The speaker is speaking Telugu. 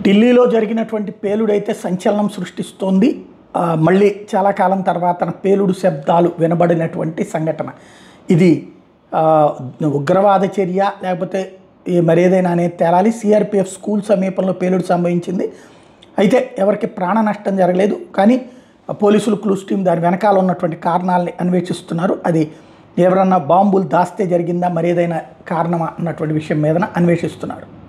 ఢిల్లీలో జరిగినటువంటి పేలుడైతే సంచలనం సృష్టిస్తోంది. మళ్ళీ చాలా కాలం తర్వాత పేలుడు శబ్దాలు వినబడినటువంటి సంఘటన ఇది. ఉగ్రవాద చర్య లేకపోతే మరేదైనా అనేది తేలాలి. సిఆర్పిఎఫ్ స్కూల్ సమీపంలో పేలుడు సంభవించింది. అయితే ఎవరికి ప్రాణ నష్టం జరగలేదు. కానీ పోలీసులు క్లూస్ టీం దాని వెనకాల ఉన్నటువంటి కారణాలని అన్వేషిస్తున్నారు. అది ఎవరన్నా బాంబులు దాస్తే జరిగిందా, మరేదైనా కారణమా అన్నటువంటి విషయం మీద అన్వేషిస్తున్నారు.